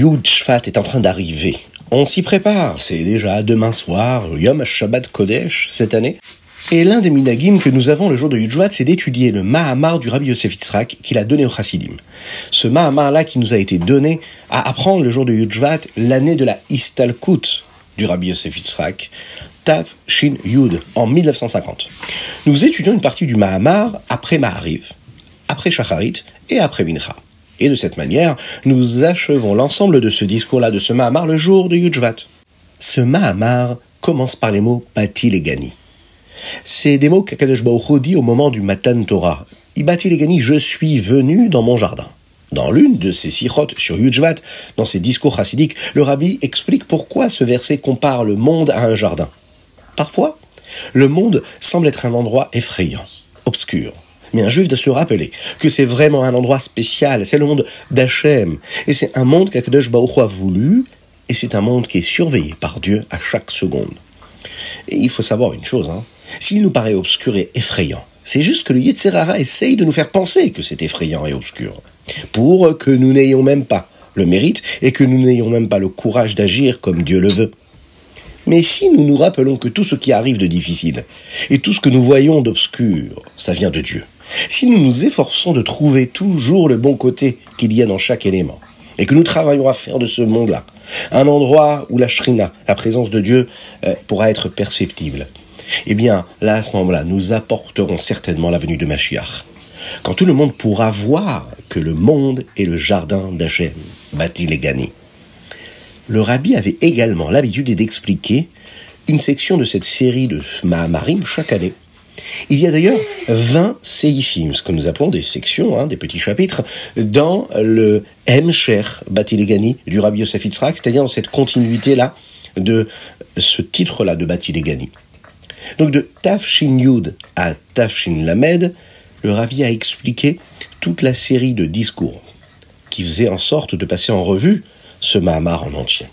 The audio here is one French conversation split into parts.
Yud Shvat est en train d'arriver. On s'y prépare, c'est déjà demain soir, Yom Shabbat Kodesh cette année. Et l'un des minagim que nous avons le jour de Yud Shvat, c'est d'étudier le Mahamar du Rabbi Yosef Yitzhak qu'il a donné aux Chassidim. Ce Mahamar-là qui nous a été donné à apprendre le jour de Yud Shvat, l'année de la Istalkut du Rabbi Yosef Yitzhak, Tav Shin Yud, en 1950. Nous étudions une partie du Mahamar après Mahariv, après Shacharit et après Mincha. Et de cette manière, nous achevons l'ensemble de ce discours-là, de ce Mahamar, le jour de Yud Shvat. Ce Mahamar commence par les mots Bati Legani. C'est des mots qu'Akadosh Baruch Hu dit au moment du Matan Torah. Bati Legani, je suis venu dans mon jardin. Dans l'une de ses sichot sur Yud Shvat, dans ses discours chassidiques, le rabbi explique pourquoi ce verset compare le monde à un jardin. Parfois, le monde semble être un endroit effrayant, obscur. Mais un juif doit se rappeler que c'est vraiment un endroit spécial, c'est le monde d'Hachem. Et c'est un monde qu'Akadosh Baruch Hu a voulu, et c'est un monde qui est surveillé par Dieu à chaque seconde. Et il faut savoir une chose, s'il nous paraît obscur et effrayant, c'est juste que le Yetzer Hara essaye de nous faire penser que c'est effrayant et obscur, pour que nous n'ayons même pas le mérite, et que nous n'ayons même pas le courage d'agir comme Dieu le veut. Mais si nous nous rappelons que tout ce qui arrive de difficile, et tout ce que nous voyons d'obscur, ça vient de Dieu, si nous nous efforçons de trouver toujours le bon côté qu'il y a dans chaque élément, et que nous travaillons à faire de ce monde-là un endroit où la Shrina, la présence de Dieu, pourra être perceptible, eh bien, là, à ce moment-là, nous apporterons certainement la venue de Mashiach. Quand tout le monde pourra voir que le monde est le jardin d'Hachem, Bati Legani. Le rabbi avait également l'habitude d'expliquer une section de cette série de Mahamarim chaque année. Il y a d'ailleurs 20 séifim, ce que nous appelons des sections, des petits chapitres, dans le Hemsher Bati Legani du Rabbi Yosef Yitzhak, c'est-à-dire dans cette continuité-là de ce titre-là de Bati Legani. Donc de Tav Shin Yud à Tav Shin Lamed, le rabbi a expliqué toute la série de discours qui faisait en sorte de passer en revue ce Mahamar en entier.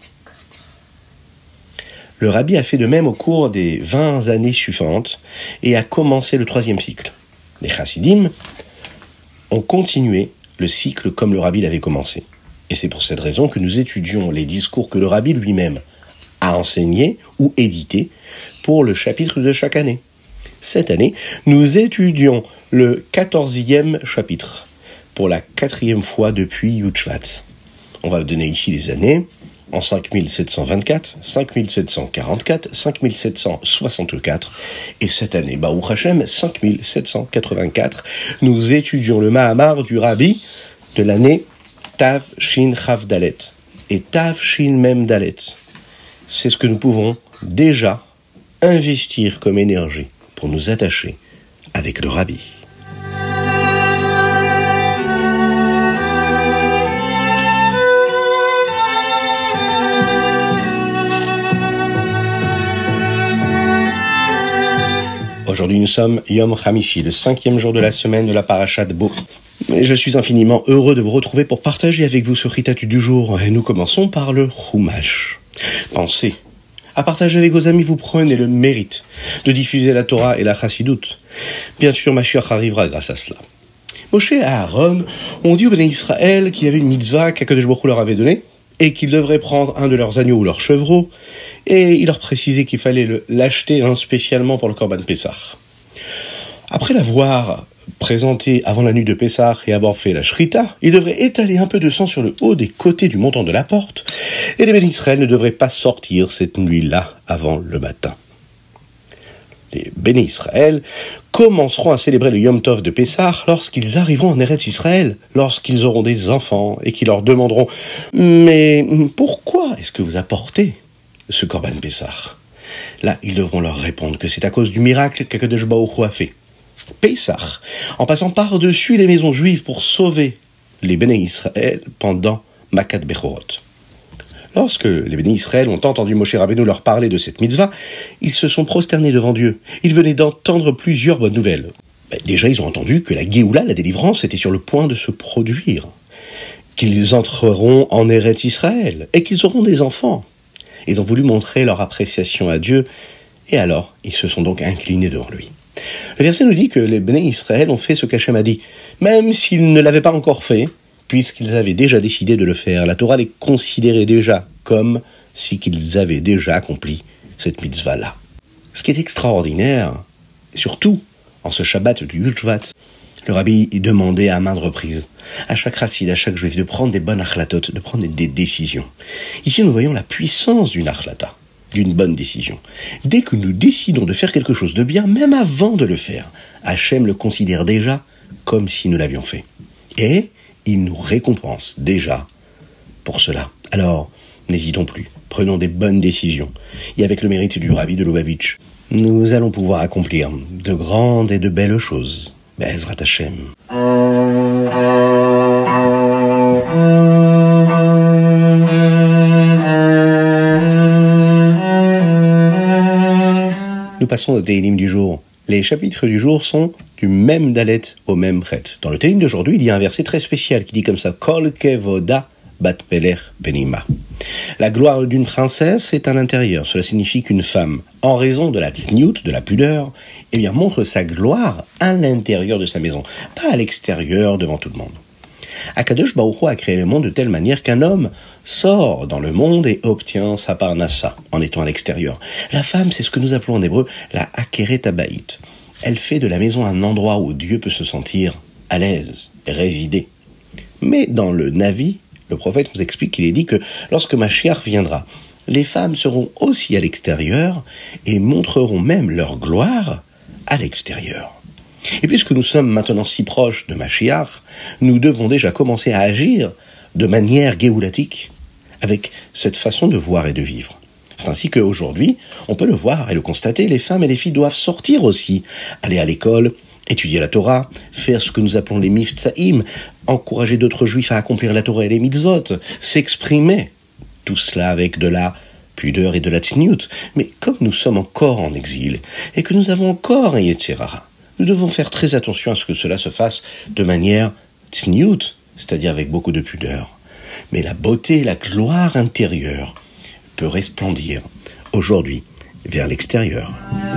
Le rabbi a fait de même au cours des 20 années suivantes et a commencé le 3e cycle. Les chassidim ont continué le cycle comme le rabbi l'avait commencé. Et c'est pour cette raison que nous étudions les discours que le rabbi lui-même a enseignés ou édités pour le chapitre de chaque année. Cette année, nous étudions le 14e chapitre pour la 4e fois depuis Yud Shvat. On va donner ici les années. En 5724, 5744, 5764, et cette année, Baruch Hashem, 5784, nous étudions le Mahamar du Rabbi de l'année Tav Shin Chav Dalet et Tav Shin Mem Dalet. C'est ce que nous pouvons déjà investir comme énergie pour nous attacher avec le Rabbi. Aujourd'hui, nous sommes Yom Hamishi, le 5e jour de la semaine de la Parashat Bo. Je suis infiniment heureux de vous retrouver pour partager avec vous ce Ritatu du jour. Et nous commençons par le Chumash. Pensez à partager avec vos amis, vous prenez le mérite de diffuser la Torah et la Chassidut. Bien sûr, Mashiach arrivera grâce à cela. Moshe et Aaron ont dit au Béné Israël qu'il y avait une mitzvah qu'Akadosh Baruch Hu leur avait donnée et qu'ils devraient prendre un de leurs agneaux ou leurs chevreaux, et il leur précisait qu'il fallait l'acheter spécialement pour le Korban Pessah. Après l'avoir présenté avant la nuit de Pessah et avoir fait la shrita, il devrait étaler un peu de sang sur le haut des côtés du montant de la porte, et les Béné Israël ne devraient pas sortir cette nuit-là avant le matin. Les Béné Israël commenceront à célébrer le Yom Tov de Pessah lorsqu'ils arriveront en Eretz Israël, lorsqu'ils auront des enfants et qui leur demanderont « Mais pourquoi est-ce que vous apportez ce Korban Pessah ?» Là, ils devront leur répondre que c'est à cause du miracle qu'Akadosh Baruch Hu a fait. Pessah, en passant par-dessus les maisons juives pour sauver les Béné Israël pendant Makat Bechorot. Lorsque les Béné Israël ont entendu Moshe Rabbeinu leur parler de cette mitzvah, ils se sont prosternés devant Dieu. Ils venaient d'entendre plusieurs bonnes nouvelles. Déjà, ils ont entendu que la Géoula, la délivrance, était sur le point de se produire. Qu'ils entreront en Eretz Israël et qu'ils auront des enfants. Ils ont voulu montrer leur appréciation à Dieu, et alors, ils se sont donc inclinés devant lui. Le verset nous dit que les Béné Israël ont fait ce qu'Hachem a dit, même s'ils ne l'avaient pas encore fait, puisqu'ils avaient déjà décidé de le faire. La Torah les considérait déjà comme si qu'ils avaient déjà accompli cette mitzvah-là. Ce qui est extraordinaire, surtout en ce Shabbat du Yud-Shvat, le rabbi demandait à maintes reprises à chaque racide, à chaque juif, de prendre des bonnes achlatot, de prendre des décisions. Ici, nous voyons la puissance d'une achlata, d'une bonne décision. Dès que nous décidons de faire quelque chose de bien, même avant de le faire, Hachem le considère déjà comme si nous l'avions fait. Et il nous récompense déjà pour cela. Alors, n'hésitons plus, prenons des bonnes décisions. Et avec le mérite du rabbi de Lubavitch, nous allons pouvoir accomplir de grandes et de belles choses. Be'ezrat Hashem. Nous passons au Télim du jour. Les chapitres du jour sont du même dalet au même chet. Dans le Télim d'aujourd'hui, il y a un verset très spécial qui dit comme ça: Kol kevoda bat pelech benima. La gloire d'une princesse est à l'intérieur. Cela signifie qu'une femme, en raison de la tsniout, de la pudeur, montre sa gloire à l'intérieur de sa maison, pas à l'extérieur devant tout le monde. Akadosh Baruch Hu a créé le monde de telle manière qu'un homme sort dans le monde et obtient sa parnassa en étant à l'extérieur. La femme, c'est ce que nous appelons en hébreu la akeret habayit. Elle fait de la maison un endroit où Dieu peut se sentir à l'aise, résider. Mais dans le Navi, le prophète nous explique qu'il est dit que lorsque Mashiach viendra, les femmes seront aussi à l'extérieur et montreront même leur gloire à l'extérieur. Et puisque nous sommes maintenant si proches de Mashiach, nous devons déjà commencer à agir de manière géoulatique, avec cette façon de voir et de vivre. C'est ainsi qu'aujourd'hui, on peut le voir et le constater, les femmes et les filles doivent sortir aussi, aller à l'école, étudier la Torah, faire ce que nous appelons les miftsa'im, encourager d'autres juifs à accomplir la Torah et les mitzvot, s'exprimer. Tout cela avec de la pudeur et de la tsniout. Mais comme nous sommes encore en exil, et que nous avons encore un Yetzirah, nous devons faire très attention à ce que cela se fasse de manière tsniout, c'est-à-dire avec beaucoup de pudeur. Mais la beauté, la gloire intérieure peut resplendir aujourd'hui vers l'extérieur.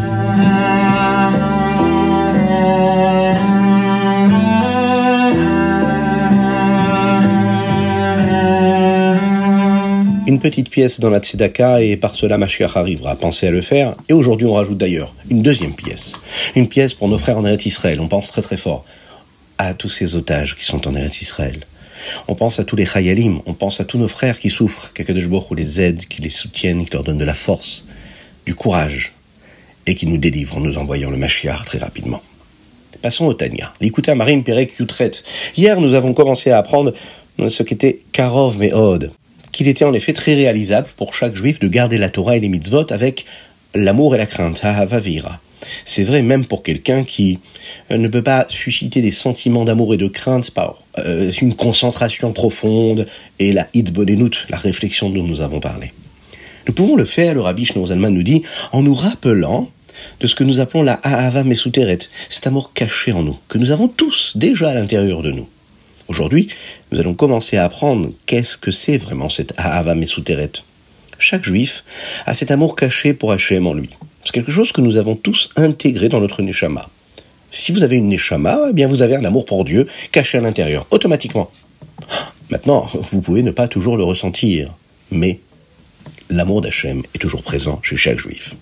Une petite pièce dans la Tzedaka et par cela Mashiach arrivera. Pensez à le faire. Et aujourd'hui, on rajoute d'ailleurs une deuxième pièce. Une pièce pour nos frères en Eretz Israël. On pense très très fort à tous ces otages qui sont en Eretz Israël. On pense à tous les Chayalim. On pense à tous nos frères qui souffrent, qu'Akadosh Baruch Hu les aide, qui les soutiennent, qui leur donne de la force, du courage et qui nous délivre en nous envoyant le Mashiach très rapidement. Passons au Tanya. L'écoutez à Marim Perek Yutret. Hier, nous avons commencé à apprendre ce qu'était Karov Me'od, qu'il était en effet très réalisable pour chaque juif de garder la Torah et les mitzvot avec l'amour et la crainte, Ahava ve'ira. C'est vrai même pour quelqu'un qui ne peut pas susciter des sentiments d'amour et de crainte par une concentration profonde et la hitbodenout, la réflexion dont nous avons parlé. Nous pouvons le faire, le Rabbi Shneor Zalman nous dit, en nous rappelant de ce que nous appelons la Ahava Mesuteret, cet amour caché en nous, que nous avons tous déjà à l'intérieur de nous. Aujourd'hui, nous allons commencer à apprendre qu'est-ce que c'est vraiment cette Ahava Mesuteret. Chaque juif a cet amour caché pour Hachem en lui. C'est quelque chose que nous avons tous intégré dans notre Neshama. Si vous avez une Neshama, eh bien vous avez un amour pour Dieu caché à l'intérieur, automatiquement. Maintenant, vous pouvez ne pas toujours le ressentir, mais l'amour d'Hachem est toujours présent chez chaque juif.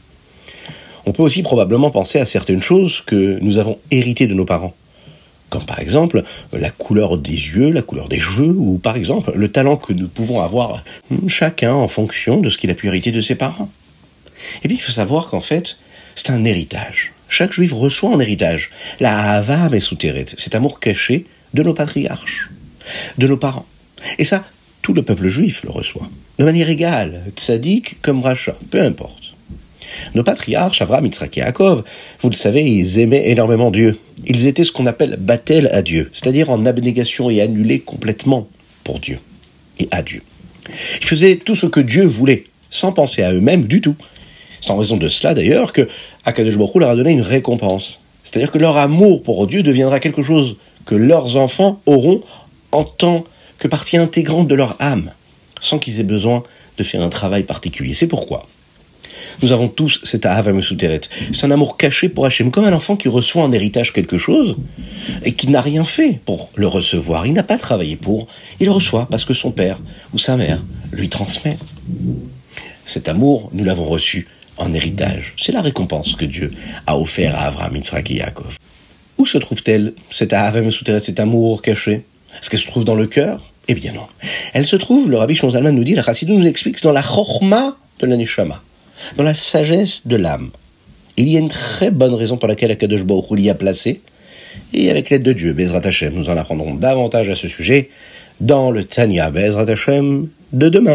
On peut aussi probablement penser à certaines choses que nous avons héritées de nos parents. Comme par exemple la couleur des yeux, la couleur des cheveux, ou par exemple le talent que nous pouvons avoir chacun en fonction de ce qu'il a pu hériter de ses parents. Eh bien, il faut savoir qu'en fait, c'est un héritage. Chaque juif reçoit en héritage la Ahava Mesuteret, cet amour caché de nos patriarches, de nos parents. Et ça, tout le peuple juif le reçoit, de manière égale, tzaddik comme rachat, peu importe. Nos patriarches, Avraham, Yitzhak et Yaakov, vous le savez, ils aimaient énormément Dieu. Ils étaient ce qu'on appelle batel à Dieu, c'est-à-dire en abnégation et annulés complètement pour Dieu et à Dieu. Ils faisaient tout ce que Dieu voulait, sans penser à eux-mêmes du tout. C'est en raison de cela, d'ailleurs, que Akadosh Baruch Hu leur a donné une récompense. C'est-à-dire que leur amour pour Dieu deviendra quelque chose que leurs enfants auront en tant que partie intégrante de leur âme, sans qu'ils aient besoin de faire un travail particulier. C'est pourquoi Nous avons tous cet Ahava Mesuteret. C'est un amour caché pour Hachem, comme un enfant qui reçoit en héritage quelque chose et qui n'a rien fait pour le recevoir. Il n'a pas travaillé pour. Il le reçoit parce que son père ou sa mère lui transmet. Cet amour, nous l'avons reçu en héritage. C'est la récompense que Dieu a offert à Avraham, Yitzhak et Yaakov. Où se trouve-t-elle, cet Ahava Mesuteret, cet amour caché? Est-ce qu'elle se trouve dans le cœur? Eh bien non. Elle se trouve, le Rabbi Shlomo Zalman nous dit, la Chassidut nous explique, dans la chorma de la neshama, dans la sagesse de l'âme. Il y a une très bonne raison pour laquelle Akadosh Baruch Hu l'y a placé, et avec l'aide de Dieu, Bezrat Hashem, nous en apprendrons davantage à ce sujet dans le Tanya Bezrat Hashem de demain.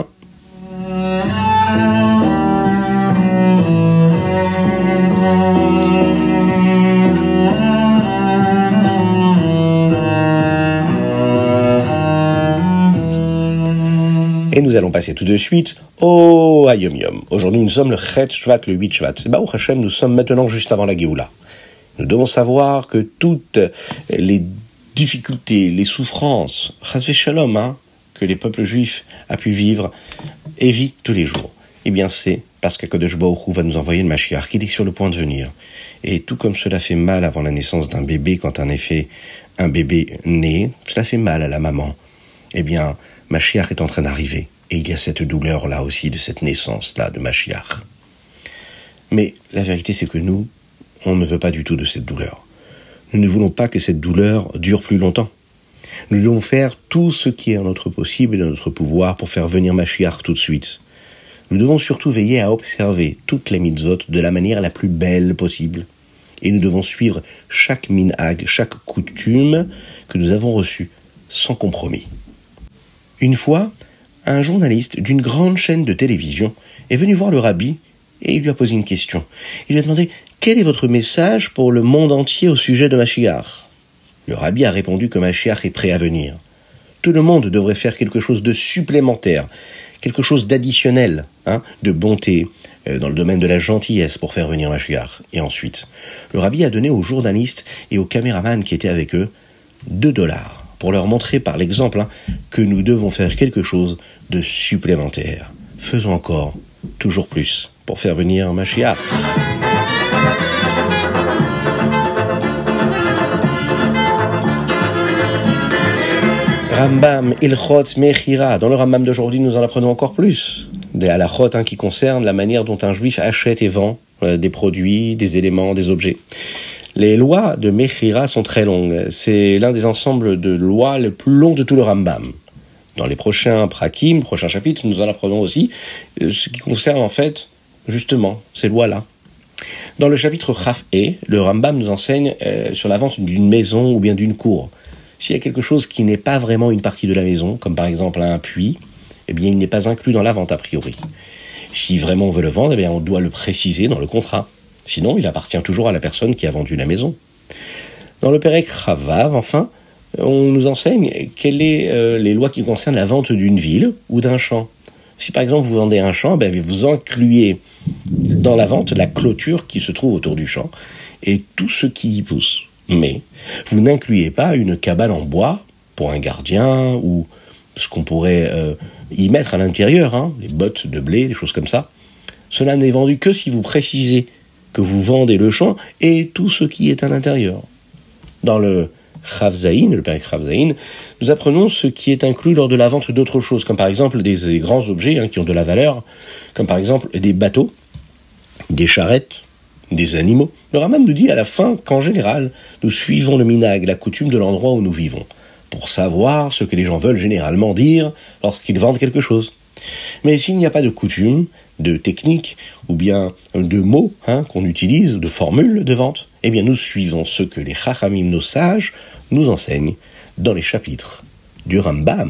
Et nous allons passer tout de suite au Hayom Yom. Aujourd'hui, nous sommes le Chet Shvat, le 8 Shvat. C'est Baruch Hashem, nous sommes maintenant juste avant la Géoula. Nous devons savoir que toutes les difficultés, les souffrances, Chas v'Shalom, que les peuples juifs a pu vivre et vit tous les jours, eh bien c'est parce qu'Akadosh Baruch Hu va nous envoyer le Mashiach, qu'il est sur le point de venir. Et tout comme cela fait mal avant la naissance d'un bébé, quand en effet un bébé naît, cela fait mal à la maman, eh bien Mashiach est en train d'arriver, et il y a cette douleur-là aussi, de cette naissance-là de Mashiach. Mais la vérité, c'est que nous, on ne veut pas du tout de cette douleur. Nous ne voulons pas que cette douleur dure plus longtemps. Nous devons faire tout ce qui est en notre possible et dans notre pouvoir pour faire venir Mashiach tout de suite. Nous devons surtout veiller à observer toutes les mitzvot de la manière la plus belle possible. Et nous devons suivre chaque minhag, chaque coutume que nous avons reçue, sans compromis. Une fois, un journaliste d'une grande chaîne de télévision est venu voir le rabbi et il lui a posé une question. Il lui a demandé « Quel est votre message pour le monde entier au sujet de Mashiach ?» Le rabbi a répondu que Mashiach est prêt à venir. Tout le monde devrait faire quelque chose de supplémentaire, quelque chose d'additionnel, de bonté, dans le domaine de la gentillesse pour faire venir Mashiach. Et ensuite, le rabbi a donné aux journalistes et aux caméramans qui étaient avec eux $2. Pour leur montrer par l'exemple que nous devons faire quelque chose de supplémentaire. Faisons encore, toujours plus, pour faire venir Mashiach. Rambam, Ilchot, Mechira. Dans le Rambam d'aujourd'hui, nous en apprenons encore plus. Des halachot qui concernent la manière dont un juif achète et vend des produits, des éléments, des objets. Les lois de Mechira sont très longues. C'est l'un des ensembles de lois les plus longs de tout le Rambam. Dans les prochains prakim, prochains chapitres, nous en apprenons aussi ce qui concerne en fait, justement, ces lois-là. Dans le chapitre Chaf E, le Rambam nous enseigne sur la vente d'une maison ou bien d'une cour. S'il y a quelque chose qui n'est pas vraiment une partie de la maison, comme par exemple un puits, eh bien il n'est pas inclus dans la vente a priori. Si vraiment on veut le vendre, eh bien on doit le préciser dans le contrat. Sinon, il appartient toujours à la personne qui a vendu la maison. Dans le Perek Chavav, enfin, on nous enseigne quelles sont les lois qui concernent la vente d'une ville ou d'un champ. Si par exemple vous vendez un champ, vous incluez dans la vente la clôture qui se trouve autour du champ et tout ce qui y pousse. Mais vous n'incluez pas une cabane en bois pour un gardien ou ce qu'on pourrait y mettre à l'intérieur, les bottes de blé, des choses comme ça. Cela n'est vendu que si vous précisez que vous vendez le champ et tout ce qui est à l'intérieur. Dans le Chavzaïn, le Perek Chavzaïn, nous apprenons ce qui est inclus lors de la vente d'autres choses, comme par exemple des grands objets qui ont de la valeur, comme par exemple des bateaux, des charrettes, des animaux. Le Rambam nous dit à la fin qu'en général, nous suivons le minhag, la coutume de l'endroit où nous vivons, pour savoir ce que les gens veulent généralement dire lorsqu'ils vendent quelque chose. Mais s'il n'y a pas de coutume, de technique, ou bien de mots qu'on utilise, de formules de vente, eh bien nous suivons ce que les Chachamim, nos sages, nous enseignent dans les chapitres du Rambam.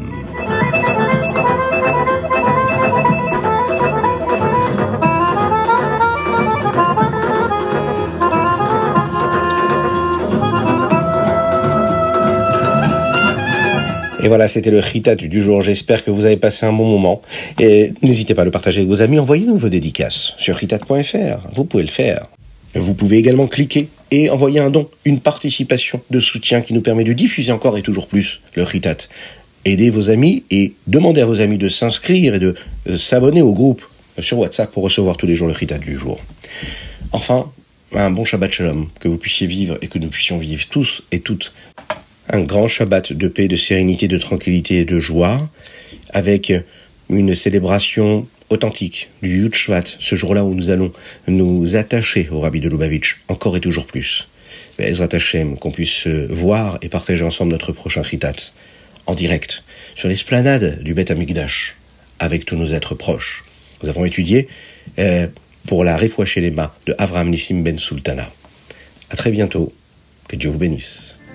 Et voilà, c'était le Chitat du jour. J'espère que vous avez passé un bon moment. Et n'hésitez pas à le partager avec vos amis. Envoyez-nous vos dédicaces sur chitat.fr. Vous pouvez le faire. Vous pouvez également cliquer et envoyer un don, une participation de soutien qui nous permet de diffuser encore et toujours plus le Chitat. Aidez vos amis et demandez à vos amis de s'inscrire et de s'abonner au groupe sur WhatsApp pour recevoir tous les jours le Ritat du jour. Enfin, un bon Shabbat Shalom, que vous puissiez vivre et que nous puissions vivre tous et toutes un grand Shabbat de paix, de sérénité, de tranquillité et de joie, avec une célébration authentique du Yud Shvat, ce jour-là où nous allons nous attacher au Rabbi de Lubavitch, encore et toujours plus. Ezrat Hashem, qu'on puisse voir et partager ensemble notre prochain Ritat, en direct, sur l'esplanade du Beth Amikdash, avec tous nos êtres proches. Nous avons étudié pour la Refoua Shelema de Avraham Nissim Ben Sultana. À très bientôt, que Dieu vous bénisse.